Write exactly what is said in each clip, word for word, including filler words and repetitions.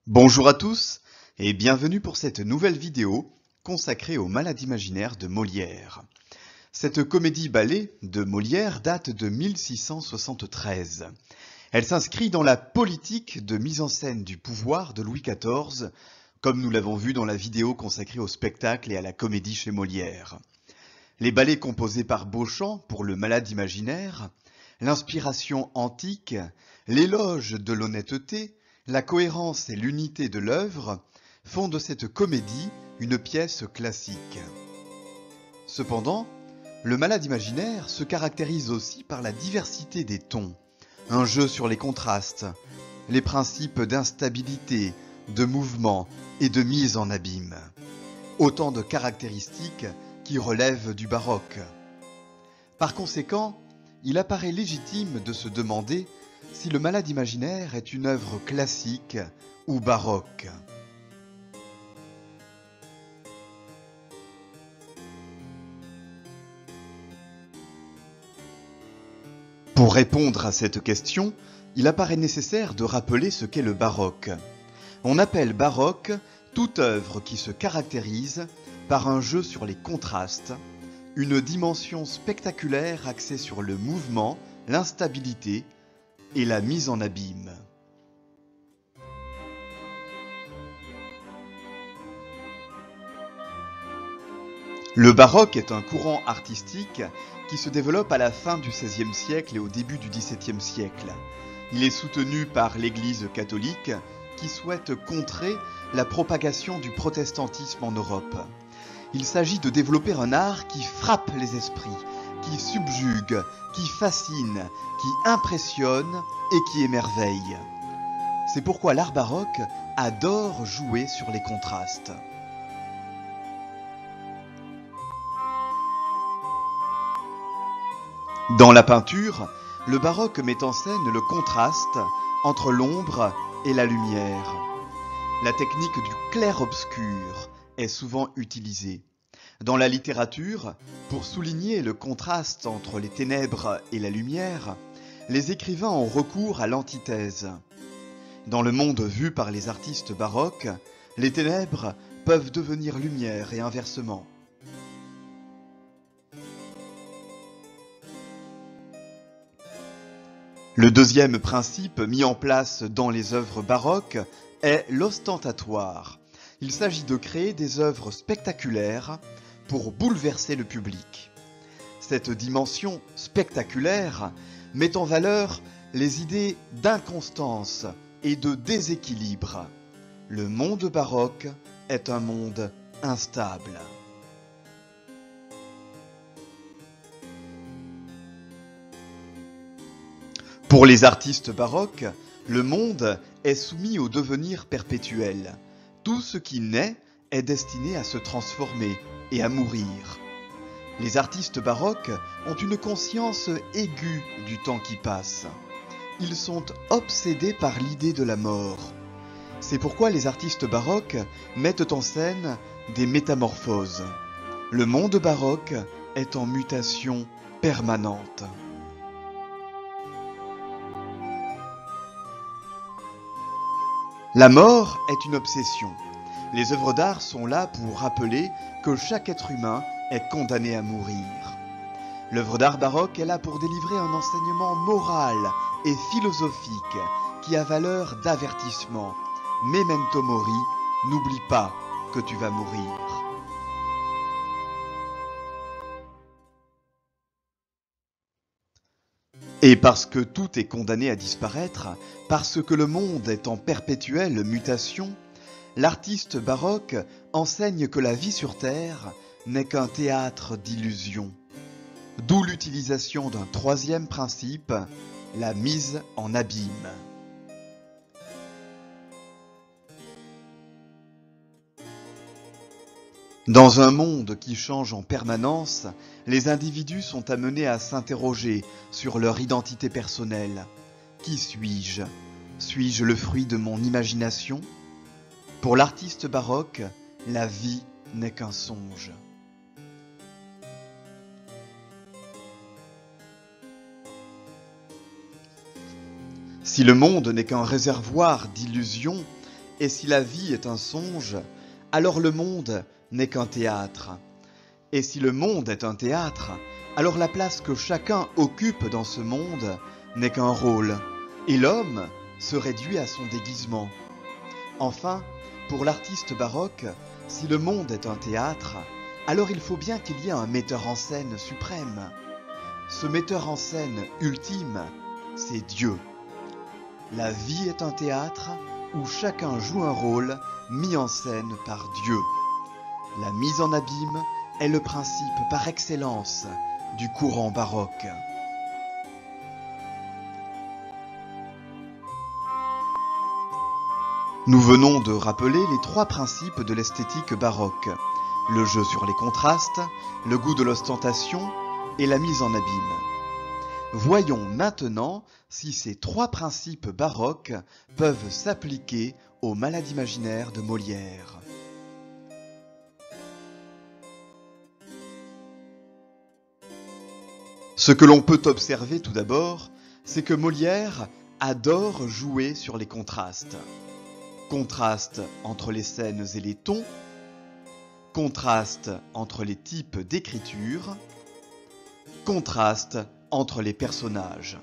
Bonjour à tous et bienvenue pour cette nouvelle vidéo consacrée aux malades imaginaires de Molière. Cette comédie-ballet de Molière date de mille six cent soixante-treize. Elle s'inscrit dans la politique de mise en scène du pouvoir de Louis quatorze, comme nous l'avons vu dans la vidéo consacrée au spectacle et à la comédie chez Molière. Les ballets composés par Beauchamp pour le malade imaginaire, l'inspiration antique, l'éloge de l'honnêteté, la cohérence et l'unité de l'œuvre font de cette comédie une pièce classique. Cependant, le malade imaginaire se caractérise aussi par la diversité des tons, un jeu sur les contrastes, les principes d'instabilité, de mouvement et de mise en abîme. Autant de caractéristiques qui relèvent du baroque. Par conséquent, il apparaît légitime de se demander si le malade imaginaire est une œuvre classique ou baroque. Pour répondre à cette question, il apparaît nécessaire de rappeler ce qu'est le baroque. On appelle baroque toute œuvre qui se caractérise par un jeu sur les contrastes, une dimension spectaculaire axée sur le mouvement, l'instabilité et la mise en abîme. Le baroque est un courant artistique qui se développe à la fin du seizième siècle et au début du dix-septième siècle. Il est soutenu par l'Église catholique qui souhaite contrer la propagation du protestantisme en Europe. Il s'agit de développer un art qui frappe les esprits, qui subjugue, qui fascine, qui impressionne et qui émerveille. C'est pourquoi l'art baroque adore jouer sur les contrastes. Dans la peinture, le baroque met en scène le contraste entre l'ombre et la lumière. La technique du clair-obscur est souvent utilisée. Dans la littérature, pour souligner le contraste entre les ténèbres et la lumière, les écrivains ont recours à l'antithèse. Dans le monde vu par les artistes baroques, les ténèbres peuvent devenir lumière et inversement. Le deuxième principe mis en place dans les œuvres baroques est l'ostentatoire. Il s'agit de créer des œuvres spectaculaires pour bouleverser le public. Cette dimension spectaculaire met en valeur les idées d'inconstance et de déséquilibre. Le monde baroque est un monde instable. Pour les artistes baroques, le monde est soumis au devenir perpétuel. Tout ce qui naît est destiné à se transformer et à mourir. Les artistes baroques ont une conscience aiguë du temps qui passe. Ils sont obsédés par l'idée de la mort. C'est pourquoi les artistes baroques mettent en scène des métamorphoses. Le monde baroque est en mutation permanente. La mort est une obsession. Les œuvres d'art sont là pour rappeler que chaque être humain est condamné à mourir. L'œuvre d'art baroque est là pour délivrer un enseignement moral et philosophique qui a valeur d'avertissement. Memento mori, n'oublie pas que tu vas mourir. Et parce que tout est condamné à disparaître, parce que le monde est en perpétuelle mutation, l'artiste baroque enseigne que la vie sur Terre n'est qu'un théâtre d'illusions. D'où l'utilisation d'un troisième principe, la mise en abîme. Dans un monde qui change en permanence, les individus sont amenés à s'interroger sur leur identité personnelle. Qui suis-je? Suis-je le fruit de mon imagination? Pour l'artiste baroque, la vie n'est qu'un songe. Si le monde n'est qu'un réservoir d'illusions Et si la vie est un songe, alors le monde n'est qu'un théâtre. Et si le monde est un théâtre, alors la place que chacun occupe dans ce monde n'est qu'un rôle, et l'homme se réduit à son déguisement. Enfin, pour l'artiste baroque, si le monde est un théâtre, alors il faut bien qu'il y ait un metteur en scène suprême. Ce metteur en scène ultime, c'est Dieu. La vie est un théâtre où chacun joue un rôle mis en scène par Dieu. La mise en abîme est le principe par excellence du courant baroque. Nous venons de rappeler les trois principes de l'esthétique baroque: le jeu sur les contrastes, le goût de l'ostentation et la mise en abîme. Voyons maintenant si ces trois principes baroques peuvent s'appliquer au Malade imaginaire de Molière. Ce que l'on peut observer tout d'abord, c'est que Molière adore jouer sur les contrastes. Contraste entre les scènes et les tons, contraste entre les types d'écriture, contraste entre les personnages.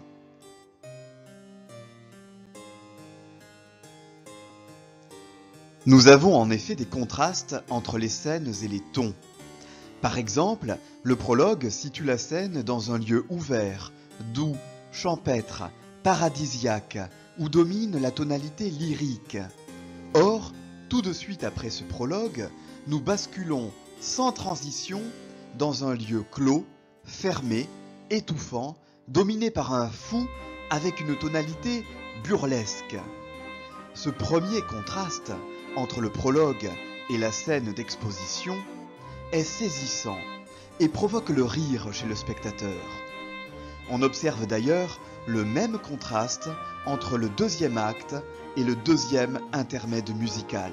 Nous avons en effet des contrastes entre les scènes et les tons. Par exemple, le prologue situe la scène dans un lieu ouvert, doux, champêtre, paradisiaque, où domine la tonalité lyrique. Or, tout de suite après ce prologue, nous basculons sans transition dans un lieu clos, fermé, étouffant, dominé par un fou avec une tonalité burlesque. Ce premier contraste entre le prologue et la scène d'exposition est saisissant et provoque le rire chez le spectateur. On observe d'ailleurs le même contraste entre le deuxième acte et le deuxième intermède musical.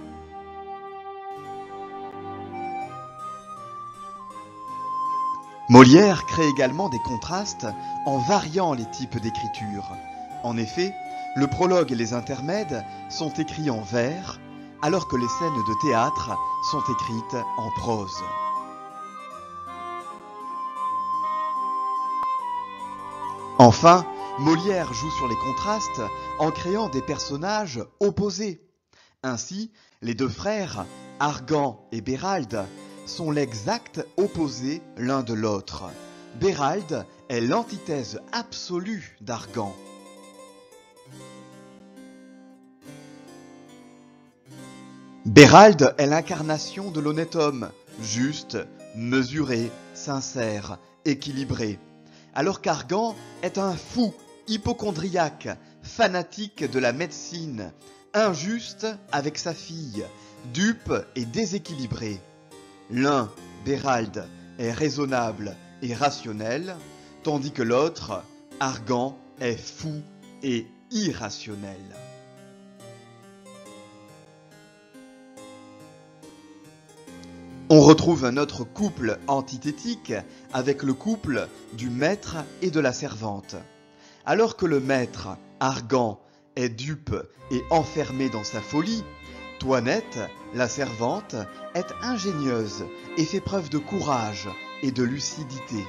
Molière crée également des contrastes en variant les types d'écriture. En effet, le prologue et les intermèdes sont écrits en vers, alors que les scènes de théâtre sont écrites en prose. Enfin, Molière joue sur les contrastes en créant des personnages opposés. Ainsi, les deux frères, Argan et Béralde, sont l'exact opposé l'un de l'autre. Béralde est l'antithèse absolue d'Argan. Béralde est l'incarnation de l'honnête homme, juste, mesuré, sincère, équilibré, alors qu'Argan est un fou, hypocondriaque, fanatique de la médecine, injuste avec sa fille, dupe et déséquilibré. L'un, Béralde, est raisonnable et rationnel, tandis que l'autre, Argan, est fou et irrationnel. On retrouve un autre couple antithétique avec le couple du maître et de la servante. Alors que le maître, Argan, est dupe et enfermé dans sa folie, Toinette, la servante, est ingénieuse et fait preuve de courage et de lucidité.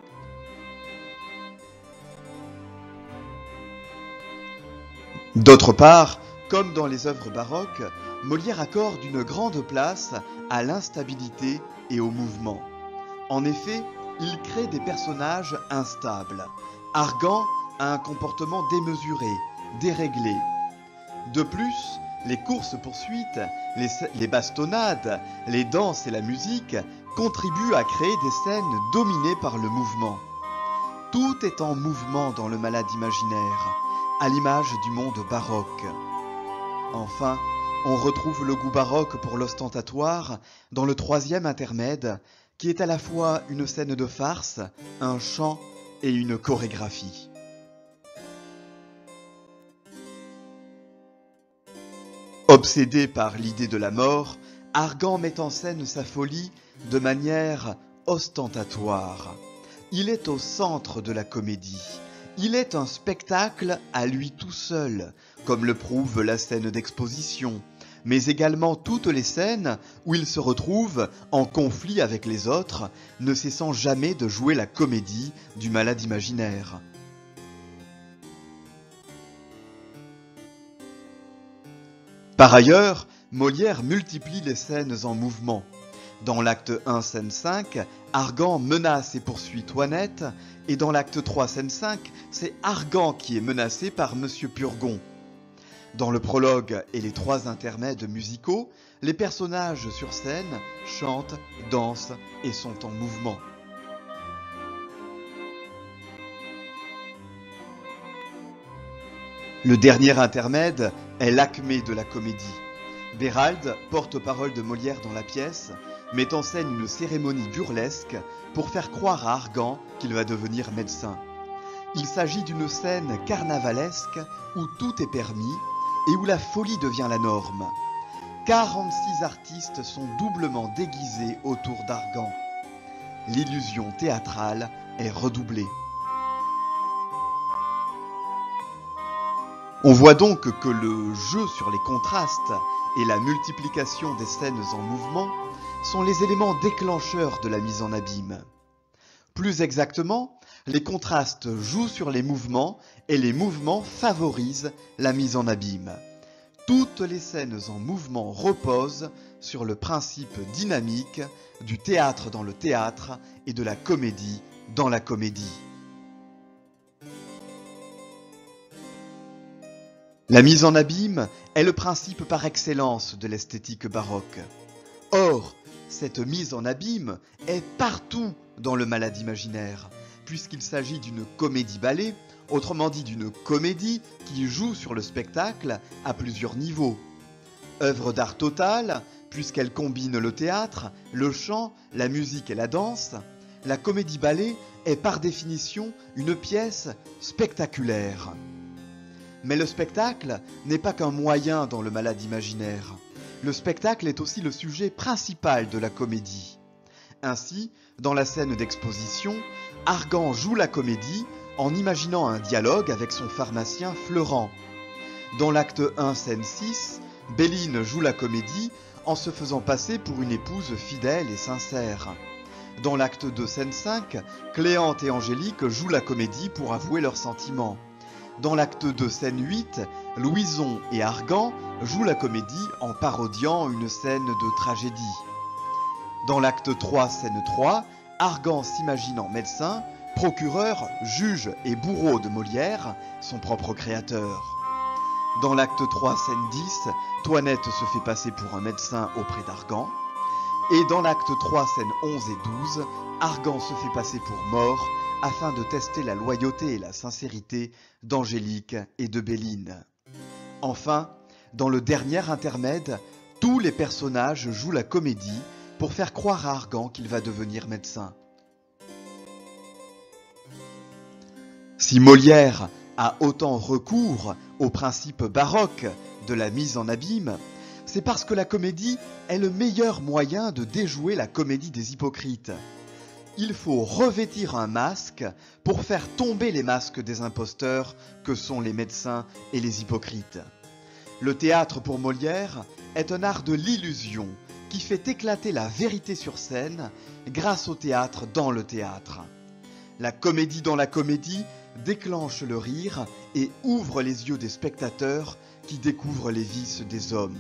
D'autre part, comme dans les œuvres baroques, Molière accorde une grande place à l'instabilité et au mouvement. En effet, il crée des personnages instables. Argan a un comportement démesuré, déréglé. De plus, les courses-poursuites, les, les bastonnades, les danses et la musique contribuent à créer des scènes dominées par le mouvement. Tout est en mouvement dans le Malade imaginaire, à l'image du monde baroque. Enfin, on retrouve le goût baroque pour l'ostentatoire dans le troisième intermède, qui est à la fois une scène de farce, un chant et une chorégraphie. Obsédé par l'idée de la mort, Argan met en scène sa folie de manière ostentatoire. Il est au centre de la comédie. Il est un spectacle à lui tout seul, comme le prouve la scène d'exposition, mais également toutes les scènes où il se retrouve en conflit avec les autres, ne cessant jamais de jouer la comédie du malade imaginaire. Par ailleurs, Molière multiplie les scènes en mouvement. Dans l'acte un, scène cinq, Argan menace et poursuit Toinette, et dans l'acte trois, scène cinq, c'est Argan qui est menacé par Monsieur Purgon. Dans le prologue et les trois intermèdes musicaux, les personnages sur scène chantent, dansent et sont en mouvement. Le dernier intermède est l'acmé de la comédie. Bérald, porte-parole de Molière dans la pièce, met en scène une cérémonie burlesque pour faire croire à Argan qu'il va devenir médecin. Il s'agit d'une scène carnavalesque où tout est permis et où la folie devient la norme. quarante-six artistes sont doublement déguisés autour d'Argan. L'illusion théâtrale est redoublée. On voit donc que le jeu sur les contrastes et la multiplication des scènes en mouvement sont les éléments déclencheurs de la mise en abîme. Plus exactement, les contrastes jouent sur les mouvements et les mouvements favorisent la mise en abîme. Toutes les scènes en mouvement reposent sur le principe dynamique du théâtre dans le théâtre et de la comédie dans la comédie. La mise en abîme est le principe par excellence de l'esthétique baroque. Or, cette mise en abîme est partout dans le malade imaginaire, puisqu'il s'agit d'une comédie-ballet, autrement dit d'une comédie qui joue sur le spectacle à plusieurs niveaux. Œuvre d'art totale, puisqu'elle combine le théâtre, le chant, la musique et la danse, la comédie-ballet est par définition une pièce spectaculaire. Mais le spectacle n'est pas qu'un moyen dans le malade imaginaire. Le spectacle est aussi le sujet principal de la comédie. Ainsi, dans la scène d'exposition, Argan joue la comédie en imaginant un dialogue avec son pharmacien Fleurant. Dans l'acte un, scène six, Béline joue la comédie en se faisant passer pour une épouse fidèle et sincère. Dans l'acte deux, scène cinq, Cléante et Angélique jouent la comédie pour avouer leurs sentiments. Dans l'acte deux, scène huit, Louison et Argan jouent la comédie en parodiant une scène de tragédie. Dans l'acte trois, scène trois, Argan s'imagine en médecin, procureur, juge et bourreau de Molière, son propre créateur. Dans l'acte trois, scène dix, Toinette se fait passer pour un médecin auprès d'Argan. Et dans l'acte trois, scène onze et douze, Argan se fait passer pour mort afin de tester la loyauté et la sincérité d'Angélique et de Béline. Enfin, dans le dernier intermède, tous les personnages jouent la comédie pour faire croire à Argan qu'il va devenir médecin. Si Molière a autant recours au principe baroque de la mise en abîme, c'est parce que la comédie est le meilleur moyen de déjouer la comédie des hypocrites. Il faut revêtir un masque pour faire tomber les masques des imposteurs que sont les médecins et les hypocrites. Le théâtre pour Molière est un art de l'illusion qui fait éclater la vérité sur scène grâce au théâtre dans le théâtre. La comédie dans la comédie déclenche le rire et ouvre les yeux des spectateurs qui découvrent les vices des hommes.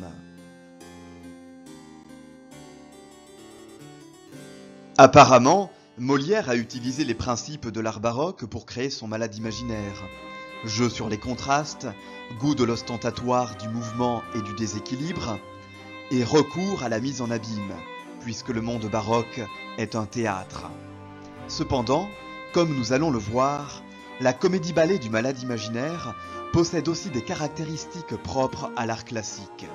Apparemment, Molière a utilisé les principes de l'art baroque pour créer son malade imaginaire. Jeu sur les contrastes, goût de l'ostentatoire, du mouvement et du déséquilibre, et recours à la mise en abîme, puisque le monde baroque est un théâtre. Cependant, comme nous allons le voir, la comédie-ballet du malade imaginaire possède aussi des caractéristiques propres à l'art classique.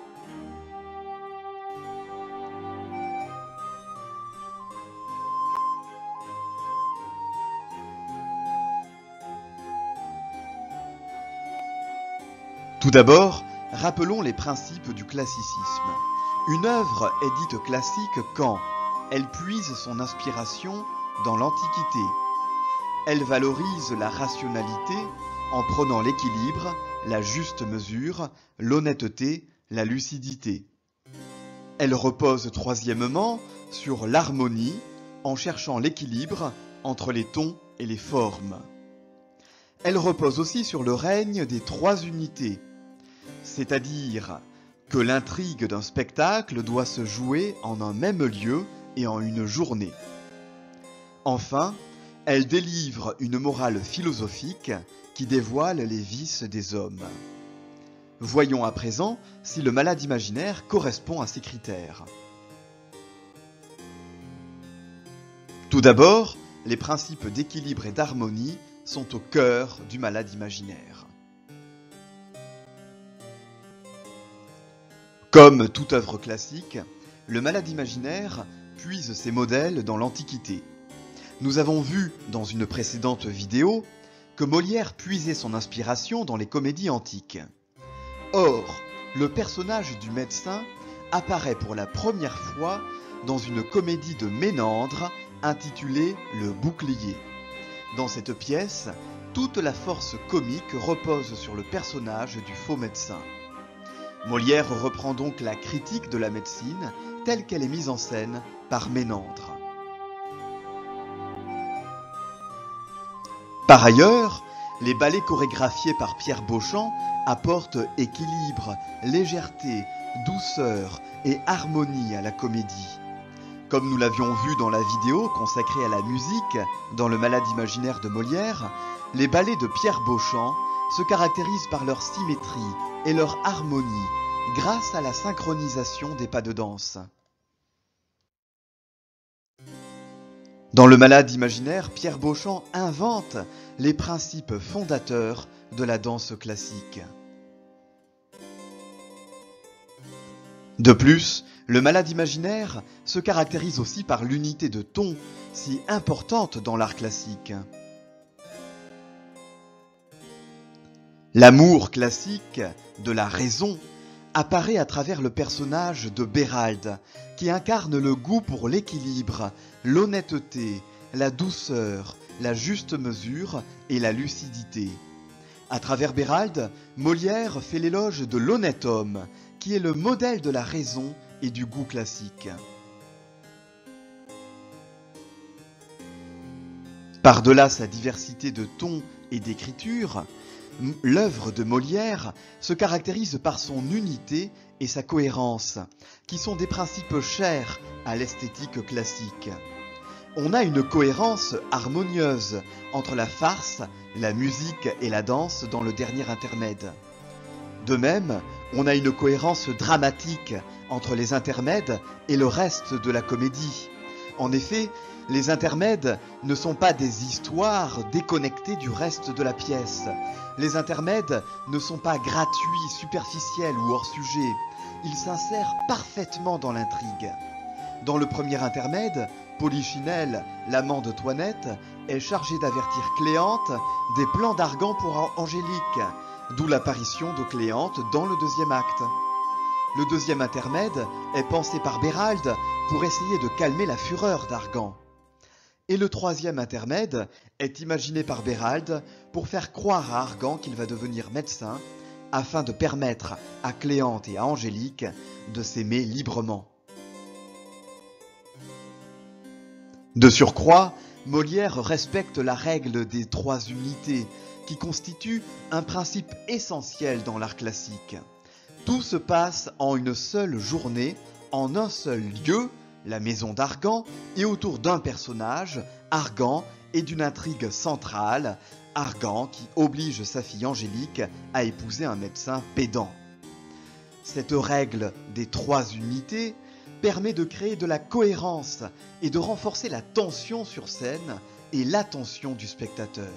Tout d'abord, rappelons les principes du classicisme. Une œuvre est dite classique quand elle puise son inspiration dans l'Antiquité. Elle valorise la rationalité en prenant l'équilibre, la juste mesure, l'honnêteté, la lucidité. Elle repose troisièmement sur l'harmonie en cherchant l'équilibre entre les tons et les formes. Elle repose aussi sur le règne des trois unités, c'est-à-dire que l'intrigue d'un spectacle doit se jouer en un même lieu et en une journée. Enfin, elle délivre une morale philosophique qui dévoile les vices des hommes. Voyons à présent si le malade imaginaire correspond à ces critères. Tout d'abord, les principes d'équilibre et d'harmonie sont au cœur du malade imaginaire. Comme toute œuvre classique, le malade imaginaire puise ses modèles dans l'Antiquité. Nous avons vu dans une précédente vidéo que Molière puisait son inspiration dans les comédies antiques. Or, le personnage du médecin apparaît pour la première fois dans une comédie de Ménandre intitulée Le Bouclier. Dans cette pièce, toute la force comique repose sur le personnage du faux médecin. Molière reprend donc la critique de la médecine telle qu'elle est mise en scène par Ménandre. Par ailleurs, les ballets chorégraphiés par Pierre Beauchamp apportent équilibre, légèreté, douceur et harmonie à la comédie. Comme nous l'avions vu dans la vidéo consacrée à la musique dans Le Malade imaginaire de Molière, les ballets de Pierre Beauchamp se caractérisent par leur symétrie et leur harmonie grâce à la synchronisation des pas de danse. Dans Le Malade imaginaire, Pierre Beauchamp invente les principes fondateurs de la danse classique. De plus, Le Malade imaginaire se caractérise aussi par l'unité de ton, si importante dans l'art classique. L'amour classique de la raison apparaît à travers le personnage de Béralde, qui incarne le goût pour l'équilibre, l'honnêteté, la douceur, la juste mesure et la lucidité. À travers Béralde, Molière fait l'éloge de l'honnête homme, qui est le modèle de la raison et du goût classique. Par-delà sa diversité de tons et d'écriture, l'œuvre de Molière se caractérise par son unité et sa cohérence, qui sont des principes chers à l'esthétique classique. On a une cohérence harmonieuse entre la farce, la musique et la danse dans le dernier intermède. De même, on a une cohérence dramatique entre les intermèdes et le reste de la comédie. En effet, les intermèdes ne sont pas des histoires déconnectées du reste de la pièce. Les intermèdes ne sont pas gratuits, superficiels ou hors sujet. Ils s'insèrent parfaitement dans l'intrigue. Dans le premier intermède, Polichinelle, l'amant de Toinette, est chargé d'avertir Cléante des plans d'Argan pour Angélique, d'où l'apparition de Cléante dans le deuxième acte. Le deuxième intermède est pensé par Béralde pour essayer de calmer la fureur d'Argan. Et le troisième intermède est imaginé par Béralde pour faire croire à Argan qu'il va devenir médecin, afin de permettre à Cléante et à Angélique de s'aimer librement. De surcroît, Molière respecte la règle des trois unités, qui constitue un principe essentiel dans l'art classique. Tout se passe en une seule journée, en un seul lieu, la maison d'Argan, et autour d'un personnage, Argan, et d'une intrigue centrale, Argan qui oblige sa fille Angélique à épouser un médecin pédant. Cette règle des trois unités permet de créer de la cohérence et de renforcer la tension sur scène et l'attention du spectateur.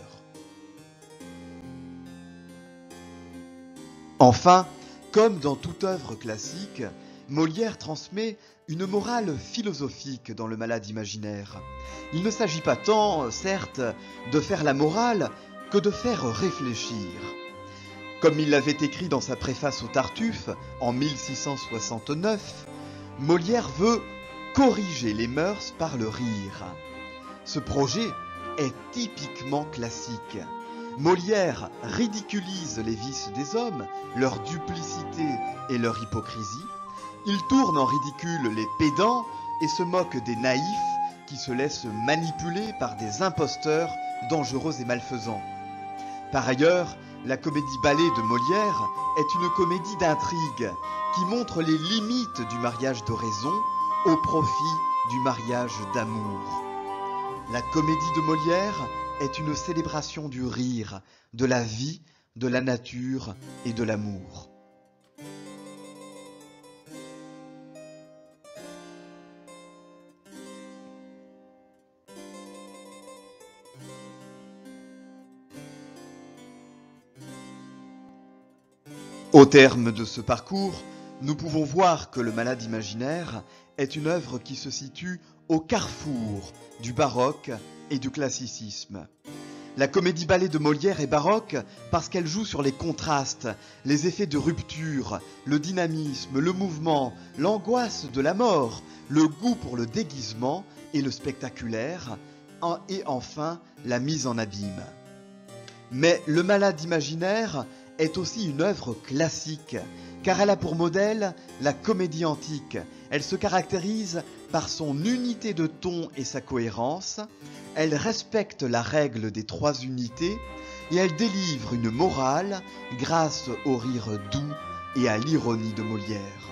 Enfin, comme dans toute œuvre classique, Molière transmet une morale philosophique dans Le Malade imaginaire. Il ne s'agit pas tant, certes, de faire la morale que de faire réfléchir. Comme il l'avait écrit dans sa préface au Tartuffe en mille six cent soixante-neuf, Molière veut corriger les mœurs par le rire. Ce projet, est typiquement classique. Molière ridiculise les vices des hommes, leur duplicité et leur hypocrisie. Il tourne en ridicule les pédants et se moque des naïfs qui se laissent manipuler par des imposteurs dangereux et malfaisants. Par ailleurs, la comédie-ballet de Molière est une comédie d'intrigue qui montre les limites du mariage de raison au profit du mariage d'amour. La comédie de Molière est une célébration du rire, de la vie, de la nature et de l'amour. Au terme de ce parcours, nous pouvons voir que Le Malade imaginaire est une œuvre qui se situe au carrefour du baroque et du classicisme. La comédie-ballet de Molière est baroque parce qu'elle joue sur les contrastes, les effets de rupture, le dynamisme, le mouvement, l'angoisse de la mort, le goût pour le déguisement et le spectaculaire, et enfin la mise en abîme. Mais Le Malade imaginaire est aussi une œuvre classique, car elle a pour modèle la comédie antique. Elle se caractérise par son unité de ton et sa cohérence, elle respecte la règle des trois unités et elle délivre une morale grâce au rire doux et à l'ironie de Molière.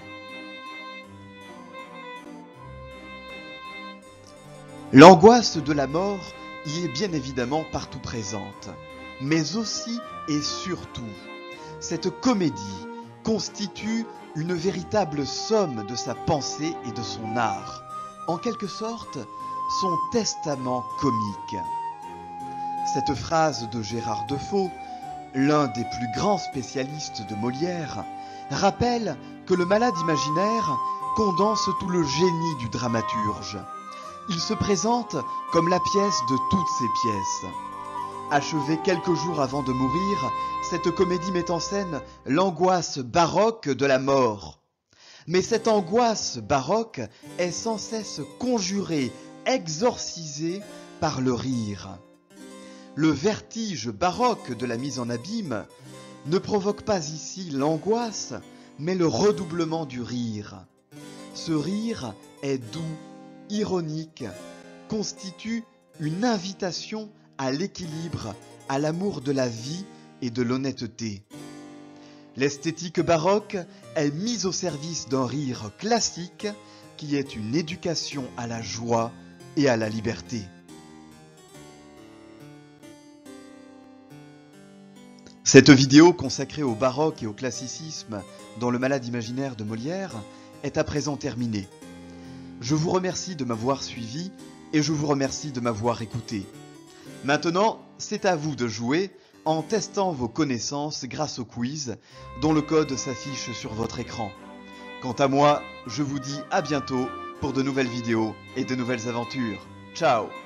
L'angoisse de la mort y est bien évidemment partout présente, mais aussi et surtout, cette comédie constitue une véritable somme de sa pensée et de son art, en quelque sorte son testament comique. Cette phrase de Gérard Defoe, l'un des plus grands spécialistes de Molière, rappelle que Le Malade imaginaire condense tout le génie du dramaturge. Il se présente comme la pièce de toutes ses pièces. Achevée quelques jours avant de mourir, cette comédie met en scène l'angoisse baroque de la mort. Mais cette angoisse baroque est sans cesse conjurée, exorcisée par le rire. Le vertige baroque de la mise en abîme ne provoque pas ici l'angoisse, mais le redoublement du rire. Ce rire est doux, ironique, constitue une invitation à l'équilibre, à l'amour de la vie et de l'honnêteté. L'esthétique baroque est mise au service d'un rire classique qui est une éducation à la joie et à la liberté. Cette vidéo consacrée au baroque et au classicisme dans Le Malade imaginaire de Molière est à présent terminée. Je vous remercie de m'avoir suivi et je vous remercie de m'avoir écouté. Maintenant, c'est à vous de jouer en testant vos connaissances grâce au quiz dont le code s'affiche sur votre écran. Quant à moi, je vous dis à bientôt pour de nouvelles vidéos et de nouvelles aventures. Ciao!